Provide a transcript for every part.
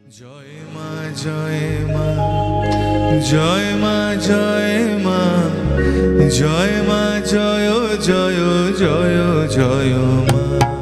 জয় মা জয় মা জয় মা জয় মা জয় মা জয় জয় জয় জয় মা।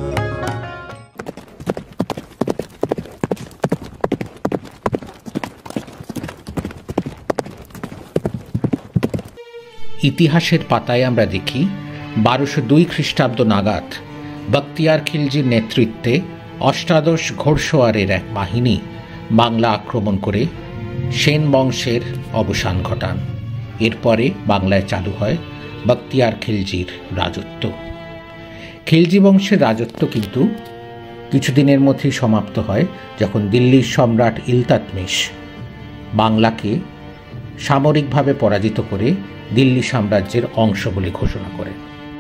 ইতিহাসের পাতায় আমরা দেখি 1202 খ্রিস্টাব্দ নাগাদ বখতিয়ার খিলজির নেতৃত্বে অষ্টাদশ ঘোড়সওয়ারের এক বাহিনী বাংলা আক্রমণ করে সেন বংশের অবসান ঘটান। এরপরে বাংলায় চালু হয় বখতিয়ার খিলজির রাজত্ব। খিলজি বংশের রাজত্ব কিন্তু কিছুদিনের মধ্যেই সমাপ্ত হয় যখন দিল্লির সম্রাট ইলতুৎমিশ বাংলাকে সামরিকভাবে পরাজিত করে দিল্লি সাম্রাজ্যের অংশ বলে ঘোষণা করেন।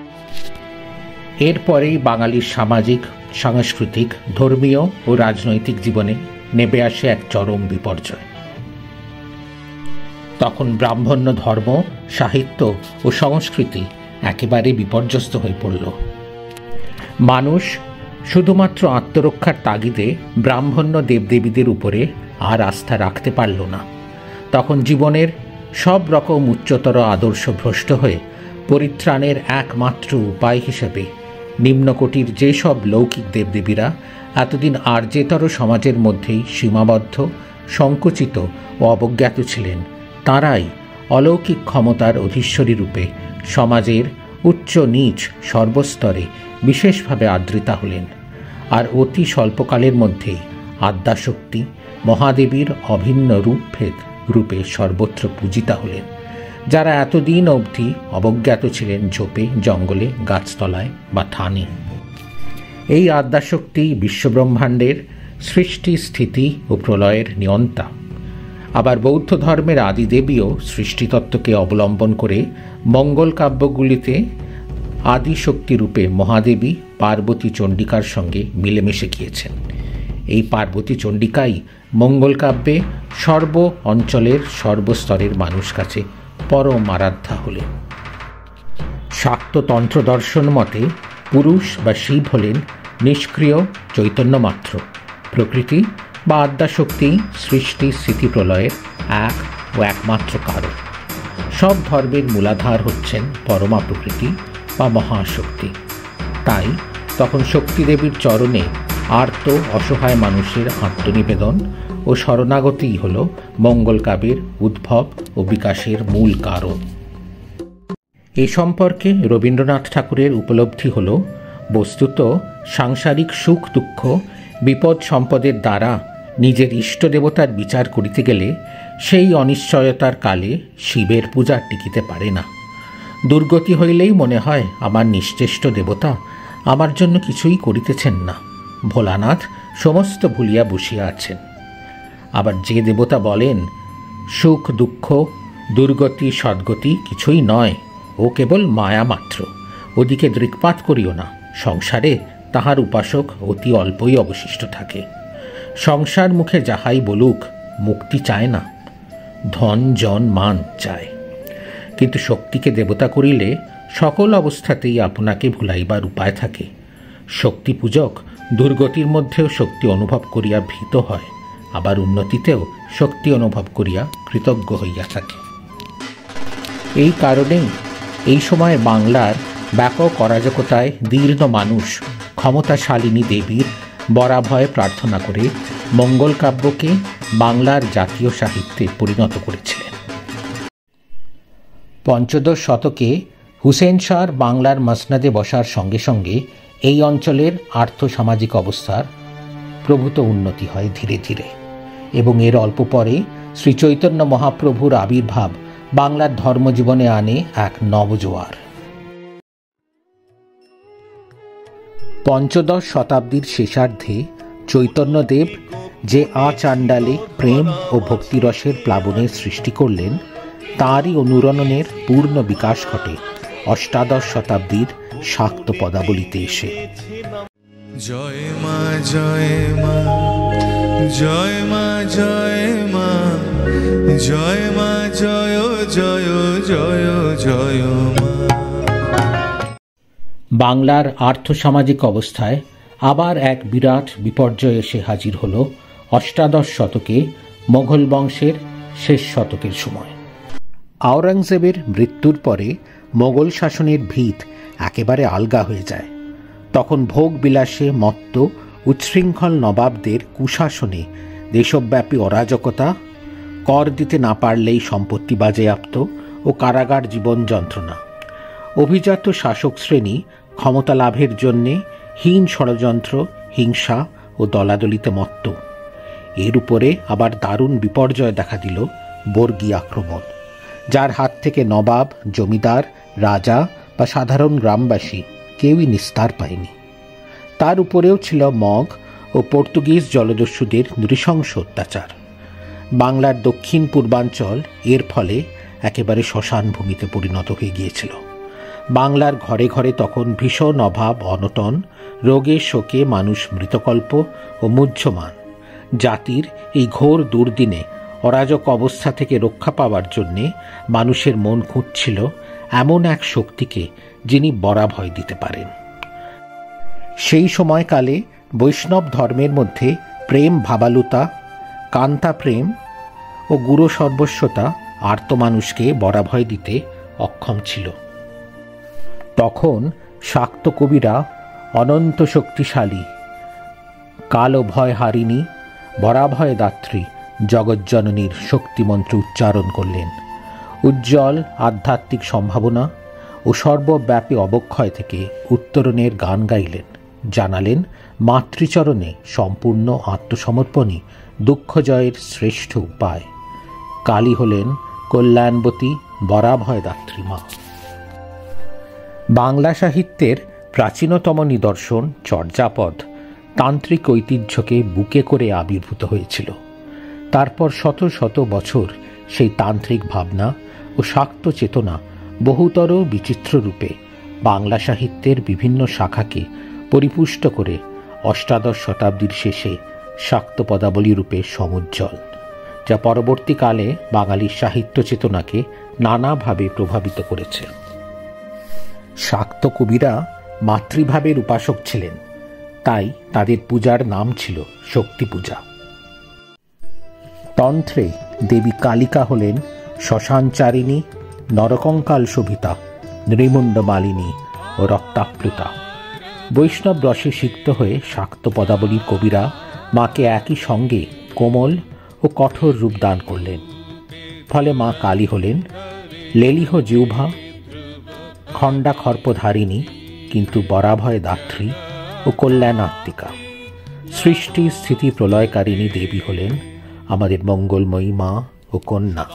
এরপরেই বাঙালির সামাজিক, সাংস্কৃতিক, ধর্মীয় ও রাজনৈতিক জীবনে নেমে আসে এক চরম বিপর্যয়। তখন ব্রাহ্মণ্য ধর্ম, সাহিত্য ও সংস্কৃতি একেবারে বিপর্যস্ত হয়ে পড়ল। মানুষ শুধুমাত্র আত্মরক্ষার তাগিদে ব্রাহ্মণ্য দেবদেবীদের উপরে আর আস্থা রাখতে পারল না। তখন জীবনের সব রকম উচ্চতর আদর্শ ভ্রষ্ট হয়ে পরিত্রাণের একমাত্র উপায় হিসেবে নিম্নকোটির যেসব লৌকিক দেবদেবীরা এতদিন আর্যেতর সমাজের মধ্যেই সীমাবদ্ধ, সংকুচিত ও অবজ্ঞাত ছিলেন, তাঁরাই অলৌকিক ক্ষমতার অধীশ্বরী রূপে সমাজের উচ্চ নীচ সর্বস্তরে বিশেষভাবে আদৃতা হলেন। আর অতি স্বল্পকালের মধ্যেই আদ্যাশক্তি মহাদেবীর অভিন্ন রূপভেদ রূপে সর্বত্র পূজিতা হলেন, যারা এতদিন অবধি অবজ্ঞাত ছিলেন ঝোপে, জঙ্গলে, গাছতলায় বা থানে। এই আদ্যাশক্তি বিশ্বব্রহ্মাণ্ডের সৃষ্টি, স্থিতি ও প্রলয়ের নিয়ন্তা। আবার বৌদ্ধ ধর্মের আদিদেবীও সৃষ্টিতত্ত্বকে অবলম্বন করে মঙ্গল কাব্যগুলিতে আদিশক্তিরূপে মহাদেবী পার্বতী চণ্ডিকার সঙ্গে মিলেমিশে গিয়েছেন। এই পার্বতী চণ্ডিকাই মঙ্গল কাব্যে সর্ব অঞ্চলের সর্বস্তরের মানুষ কাছে পরম আরাধ্যা হলেন। শাক্ত তন্ত্র দর্শন মতে পুরুষ বা শিব হলেন নিষ্ক্রিয় চৈতন্য মাত্র। প্রকৃতি বা আদ্যাশক্তি সৃষ্টি, স্থিতি, প্রলয়ের এক ও একমাত্র কারণ। সব ধর্মের মূলাধার হচ্ছেন পরমা প্রকৃতি বা মহাশক্তি। তাই তখন শক্তিদেবীর চরণে আর্ত অসহায় মানুষের আত্মনিবেদন ও শরণাগতিই হল মঙ্গল কাব্যের উদ্ভব ও বিকাশের মূল কারণ। এ সম্পর্কে রবীন্দ্রনাথ ঠাকুরের উপলব্ধি হল, বস্তুত সাংসারিক সুখ দুঃখ বিপদ সম্পদের দ্বারা নিজের ইষ্ট দেবতার বিচার করিতে গেলে সেই অনিশ্চয়তার কালে শিবের পূজা টিকিতে পারে না। দুর্গতি হইলেই মনে হয় আমার নিশ্চেষ্ট দেবতা আমার জন্য কিছুই করিতেছেন না, ভোলানাথ সমস্ত ভুলিয়া বসিয়া আছেন। আবার যে দেবতা বলেন সুখ দুঃখ দুর্গতি সদ্গতি কিছুই নয়, ও কেবল মায়া মাত্র, ওদিকে দৃক্পাত করিও না, সংসারে তাহার উপাসক অতি অল্পই অবশিষ্ট থাকে। সংসার মুখে যাহাই বলুক মুক্তি চায় না, ধন জন মান চায়। কিন্তু শক্তিকে দেবতা করিলে সকল অবস্থাতেই আপনাকে ভুলাইবার উপায় থাকে। শক্তি পূজক দুর্গতির মধ্যেও শক্তি অনুভব করিয়া ভীত হয়, আবার উন্নতিতেও শক্তি অনুভব করিয়া কৃতজ্ঞ হইয়া থাকে। এই কারণেই এই সময় বাংলার ব্যাপক অরাজকতায় দীর্ণ মানুষ ক্ষমতাশালিনী দেবীর বরাভয়ে প্রার্থনা করে মঙ্গল কাব্যকে বাংলার জাতীয় সাহিত্যে পরিণত করেছিলেন। পঞ্চদশ শতকে হুসেন শাহর বাংলার মসনদে বসার সঙ্গে সঙ্গে এই অঞ্চলের আর্থসামাজিক অবস্থার প্রভূত উন্নতি হয় ধীরে ধীরে, এবং এর অল্প পরে শ্রীচৈতন্য মহাপ্রভুর আবির্ভাব বাংলার ধর্মজীবনে আনে এক নবজোয়ার। পঞ্চদশ শতাব্দীর শেষার্ধে চৈতন্যদেব যে আচাণ্ডালে প্রেম ও ভক্তিরসের প্লাবনের সৃষ্টি করলেন, তাঁরই অনুরণনের পূর্ণ বিকাশ ঘটে অষ্টাদশ শতাব্দীর শাক্ত পদাবলিতে এসে। জয় মা জয় মা জয় মা জয় মা জয় মা জয় জয় জয় জয় মা। বাংলার আর্থসামাজিক অবস্থায় আবার এক বিরাট বিপর্যয় এসে হাজির হল অষ্টাদশ শতকে মোগল বংশের শেষ শতকের সময়। আওরঙ্গজেবের মৃত্যুর পরে মোগল শাসনের ভিত একেবারে আলগা হয়ে যায়। তখন ভোগ বিলাসে মত্ত উচ্ছৃঙ্খল নবাবদের কুশাসনে দেশব্যাপী অরাজকতা, কর দিতে না পারলেই সম্পত্তি বাজেয়াপ্ত ও কারাগার জীবন যন্ত্রণা। অভিজাত শাসক শ্রেণী ক্ষমতা লাভের জন্যে হীন ষড়যন্ত্র, হিংসা ও দলাদলিতে মত্ত। এর উপরে আবার দারুণ বিপর্যয় দেখা দিল বর্গী আক্রমণ, যার হাত থেকে নবাব, জমিদার, রাজা বা সাধারণ গ্রামবাসী কেউই নিস্তার পায়নি। তার উপরেও ছিল মগ ও পর্তুগিজ জলদস্যুদের নৃশংস অত্যাচার। বাংলার দক্ষিণ পূর্বাঞ্চল এর ফলে একেবারে শ্মশান ভূমিতে পরিণত হয়ে গিয়েছিল। বাংলার ঘরে ঘরে তখন ভীষণ অভাব, অনটন, রোগে শোকে মানুষ মৃতকল্প ও মুহ্যমান। জাতির এই ঘোর দুর্দিনে অরাজক অবস্থা থেকে রক্ষা পাওয়ার জন্যে মানুষের মন খুঁজছিল এমন এক শক্তিকে যিনি বরাভয় দিতে পারেন। সেই সময়কালে বৈষ্ণব ধর্মের মধ্যে প্রেম ভাবালুতা, কান্তা প্রেম ও গুরু সর্বস্বতা আর্ত মানুষকে বরাভয় দিতে অক্ষম ছিল। তখন শাক্ত কবিরা অনন্ত শক্তিশালী, কাল ও ভয় হারিণী, বরাভয় দাত্রী জগজ্জননীর শক্তিমন্ত্র উচ্চারণ করলেন। উজ্জ্বল আধ্যাত্মিক সম্ভাবনা ও সর্বব্যাপী অবক্ষয় থেকে উত্তরণের গান গাইলেন। জানালেন মাতৃচরণে সম্পূর্ণ আত্মসমর্পণই দুঃখ জয়ের শ্রেষ্ঠ উপায়। কালী হলেন কল্যাণবতী বরাভয় দাত্রী মা। বাংলা সাহিত্যের প্রাচীনতম নিদর্শন চর্যাপদ তান্ত্রিক ঐতিহ্যকে বুকে করে আবির্ভূত হয়েছিল। তারপর শত শত বছর সেই তান্ত্রিক ভাবনা ও শাক্ত চেতনা বহুতর বিচিত্র রূপে বাংলা সাহিত্যের বিভিন্ন শাখাকে পরিপুষ্ট করে অষ্টাদশ শতাব্দীর শেষে শাক্ত পদাবলী রূপে সমুজ্জ্বল, যা পরবর্তীকালে বাঙালির সাহিত্য চেতনাকে নানাভাবে প্রভাবিত করেছে। শাক্ত কবিরা মাতৃভাবের উপাসক ছিলেন, তাই তাদের পূজার নাম ছিল শক্তি পূজা। তন্ত্রে দেবী কালিকা হলেন শ্মশানচারিণী, নরকঙ্কাল শোভিতা, নৃমুণ্ড মালিনী ও রক্তাপ্লুতা। বৈষ্ণব রসে সিক্ত হয়ে শাক্ত পদাবলীর কবিরা মাকে একই সঙ্গে কোমল ও কঠোর রূপ দান করলেন। ফলে মা কালী হলেন লেলিহ জিহ্বা, খণ্ডাখর্পধারিণী, কিন্তু বরাভয় দাত্রী ও কল্যাণাত্মিকা। সৃষ্টি স্থিতি প্রলয়কারিণী দেবী হলেন আমাদের মঙ্গলময়ী মা ও কন্যা।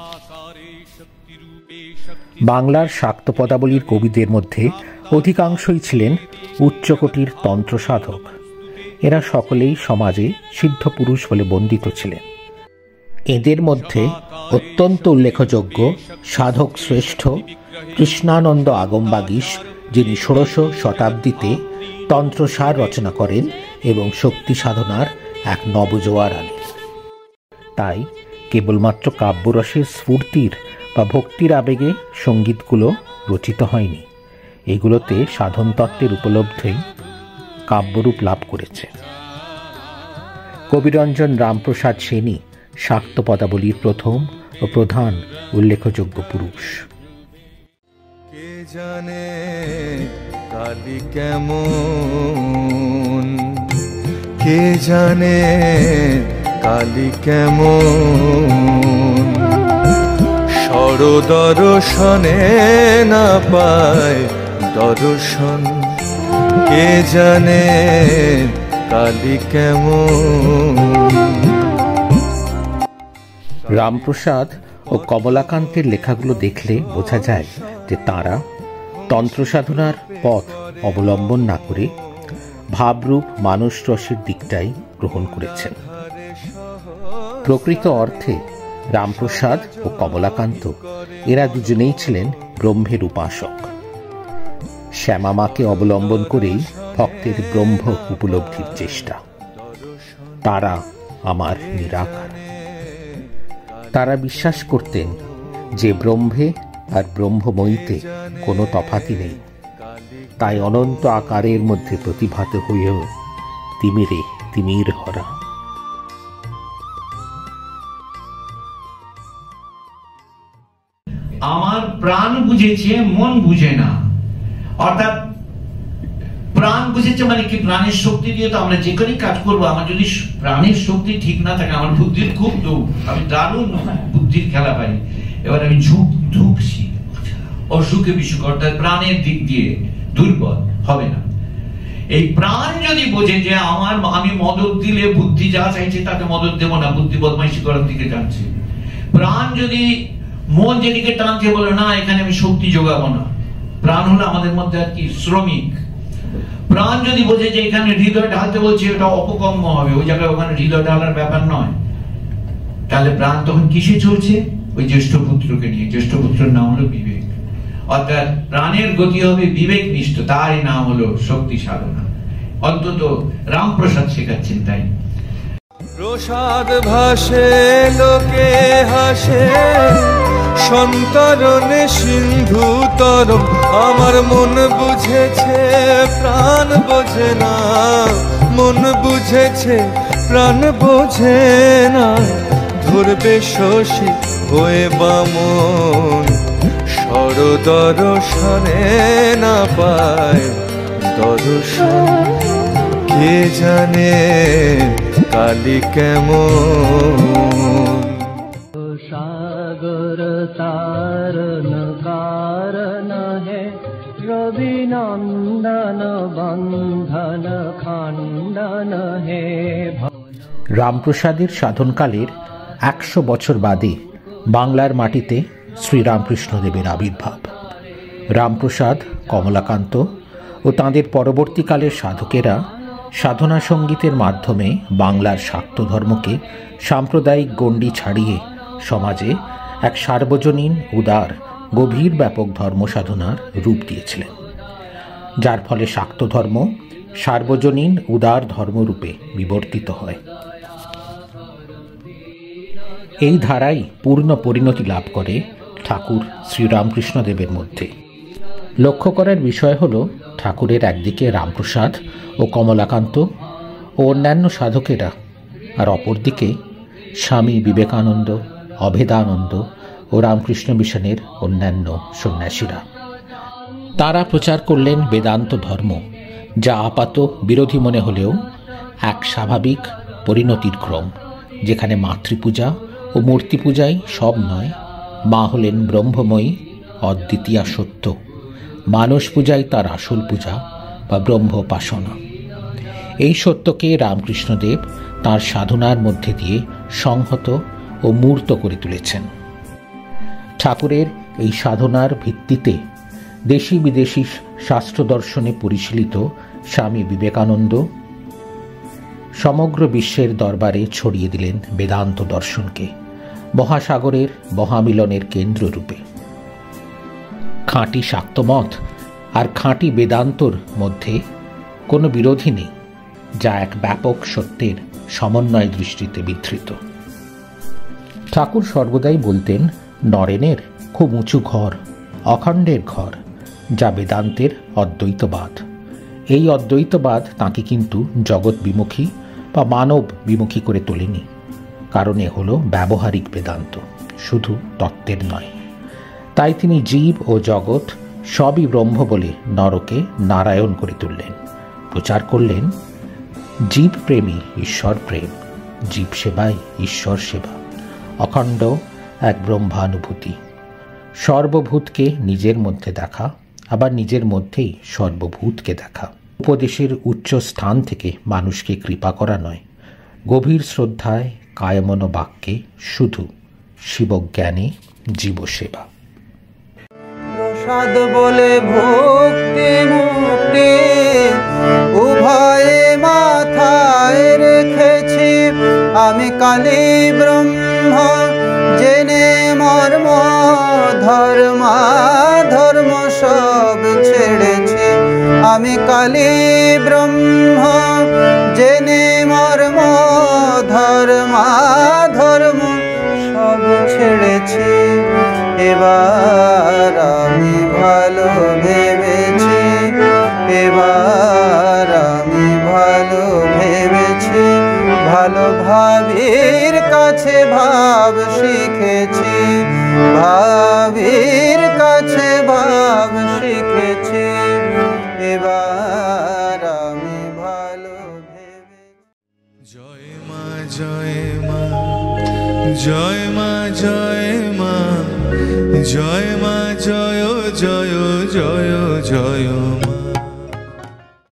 বাংলার শাক্ত পদাবলীর কবিদের মধ্যে অধিকাংশই ছিলেন উচ্চকোটির তন্ত্র সাধক। এরা সকলেই সমাজে সিদ্ধ পুরুষ বলে বন্দিত ছিলেন। এদের মধ্যে অত্যন্ত উল্লেখযোগ্য সাধক শ্রেষ্ঠ কৃষ্ণানন্দ আগমবাগীশ, যিনি ষোড়শ শতাব্দীতে তন্ত্রসার রচনা করেন এবং শক্তি সাধনার এক নবজোয়ার আনেন। তাই কেবলমাত্র কাব্যরসের স্ফূর্তির বা ভক্তির আবেগে সঙ্গীতগুলো রচিত হয়নি, এগুলোতে সাধনতত্ত্বের উপলব্ধি কাব্যরূপ লাভ করেছে। কবিরঞ্জন রামপ্রসাদ সেনই শাক্ত পদাবলীর প্রথম ও প্রধান উল্লেখযোগ্য পুরুষ। কে জানে কালী কেমন, কে জানে কালী কেমন, সরদর্শনে না পায় দর্শন, কে জানে কালী কেমন। রামপ্রসাদ ও কমলাকান্তের লেখাগুলো দেখলে বোঝা যায় যে তাঁরা তন্ত্রসাধনার পথ অবলম্বন না করে ভাবরূপ মানুষ রসের দিকটাই গ্রহণ করেছেন। প্রকৃত অর্থে রামপ্রসাদ ও কমলাকান্ত এরা দুজনেই ছিলেন ব্রহ্মের উপাসক। শ্যামামাকে অবলম্বন করেই ভক্তের ব্রহ্ম উপলব্ধির চেষ্টা। তারা আমার নিরাকার। তারা বিশ্বাস করতেন যে ব্রহ্মে আর ব্রহ্মময়ীতে কোনো তফাতই নেই, তাই অনন্ত আকারের মধ্যে প্রতিভাত হয়েও তিমিরে তিমির হরা। আমার প্রাণ বুঝেছে, মন বুঝে না। অর্থাৎ প্রাণ বুঝেছে মানে কি, প্রাণের শক্তি দিয়ে তো আমরা যে কোনো কাজ করবো। আমার যদি প্রাণের শক্তি ঠিক না থাকে, আমার বুদ্ধির খুব দৌড়, আমি দারুণ বুদ্ধির খেলা পাই। এবার আমি ঢুকছি অসুখে বিসুখ, অর্থাৎ প্রাণের দিক দিয়ে দুর্বল হবে না। এই প্রাণ যদি বোঝে যে আমি মদত দিলে বুদ্ধি যা চাইছে তাকে মদত দেবো না, বুদ্ধি বদমাইশি করার দিকে যাচ্ছে। প্রাণ যদি মন যেদিকে টানছে, বলে না এখানে আমি শক্তি যোগাবো না। প্রাণ হলো আমাদের মধ্যে আর কি শ্রমিক। প্রাণ যদি বোঝে যে এখানে হৃদয় ঢালতে বলছে, এটা অপকর্ম হবে, ওই জায়গায় ওখানে হৃদয় ঢালার ব্যাপার নয়, তাহলে প্রাণ তখন কিসে চলছে? ওই জ্যেষ্ঠ পুত্রকে নিয়ে। জ্যেষ্ঠ পুত্রের নাম হলো বিবেক। অর্থাৎ প্রাণের গতি হবে বিবেক নিষ্ঠ, তারই নাম হলো শক্তি সাধনা। অন্তত রামপ্রসাদ শেখাচ্ছেন তাই। প্রসাদ ভাসে লোকে হাসে, সন্তরণে সিন্ধু তরম। আমার মন বুঝেছে প্রাণ বোঝে না, মন বুঝেছে প্রাণ বোঝে না। ধরবে শশী হয়ে বামন, সরদর্শনে না পায় দর্শন। কে জানে কালী কেমন। সাগর তারণ কারণ হে, রবি নন্দন বন্ধন খণ্ডন হে। রামপ্রসাদের সাধনকালের 100 বছর বাদে বাংলার মাটিতে শ্রীরামকৃষ্ণদেবের আবির্ভাব। রামপ্রসাদ, কমলাকান্ত ও তাঁদের পরবর্তীকালের সাধকেরা সাধনা সঙ্গীতের মাধ্যমে বাংলার শাক্ত ধর্মকে সাম্প্রদায়িক গণ্ডি ছাড়িয়ে সমাজে এক সার্বজনীন, উদার, গভীর ব্যাপক ধর্ম সাধনার রূপ দিয়েছিলেন, যার ফলে শাক্ত ধর্ম সার্বজনীন উদার ধর্মরূপে বিবর্তিত হয়। এই ধারাই পূর্ণ পরিণতি লাভ করে ঠাকুর শ্রীরামকৃষ্ণদেবের মধ্যে। লক্ষ্য করার বিষয় হল, ঠাকুরের একদিকে রামপ্রসাদ ও কমলাকান্ত ও অন্যান্য সাধকেরা, আর অপরদিকে স্বামী বিবেকানন্দ, অভেদানন্দ ও রামকৃষ্ণ মিশনের অন্যান্য সন্ন্যাসীরা। তারা প্রচার করলেন বেদান্ত ধর্ম, যা আপাত বিরোধী মনে হলেও এক স্বাভাবিক পরিণতির ক্রম, যেখানে মাতৃপূজা ও মূর্তি পূজাই সব নয়। মা হলেন ব্রহ্মময়ী, অদ্বিতীয়া সত্য। মানস পূজাই তার আসল পূজা বা ব্রহ্মোপাসনা। এই সত্যকে রামকৃষ্ণদেব তাঁর সাধনার মধ্যে দিয়ে সংহত ও মূর্ত করে তুলেছেন। ঠাকুরের এই সাধনার ভিত্তিতে দেশি বিদেশি শাস্ত্র দর্শনে পরিশীলিত স্বামী বিবেকানন্দ সমগ্র বিশ্বের দরবারে ছড়িয়ে দিলেন বেদান্ত দর্শনকে মহাসাগরের মহামিলনের কেন্দ্ররূপে। খাঁটি শাক্তমত আর খাঁটি বেদান্তর মধ্যে কোনো বিরোধী নেই, যা এক ব্যাপক সত্যের সমন্বয় দৃষ্টিতে বিধৃত। ঠাকুর সর্বদাই বলতেন, নরেনের খুব উঁচু ঘর, অখণ্ডের ঘর, যা বেদান্তের অদ্বৈতবাদ। এই অদ্বৈতবাদ তাঁকে কিন্তু জগৎ বিমুখী বা মানব বিমুখী করে তোলেনি, কারণ এ হল ব্যবহারিক বেদান্ত, শুধু তত্ত্বের নয়। তাই তিনি জীব ও জগৎ সবই ব্রহ্ম বলে নরকে নারায়ণ করে তুললেন। প্রচার করলেন, জীব প্রেমী ঈশ্বর প্রেম, জীব সেবাই ঈশ্বর সেবা, অখণ্ড এক ব্রহ্মানুভূতি, সর্বভূতকে নিজের মধ্যে দেখা, আবার নিজের মধ্যেই সর্বভূতকে দেখা। উপদেশের উচ্চ স্থান থেকে মানুষকে কৃপা করা নয়, গভীর শ্রদ্ধায় কায়মন বাক্যে শুধু শিবজ্ঞানে জীবসেবা। প্রসাদ বলে ভক্তি মুক্তি উভয়ে মাথায় রেখেছি, আমি কালী ব্রহ্ম জেনে মর্ম, ধর্ম সব ছেড়েছি। আমি কালী ব্রহ্ম জেনে মর্ম, ধর্ম সব ছেড়েছি। এবার আমি ভালো ভেবেছি, এবার আমি ভালো ভেবেছি, ভালো ভাবির কাছে ভাব শিখেছি। ভাবির কাছে ভাব শিখেছি, এবার আমি ভালো ভেবে। জয় মা জয় মা জয় মা জয় মা জয় মা জয় জয় জয় জয় মা।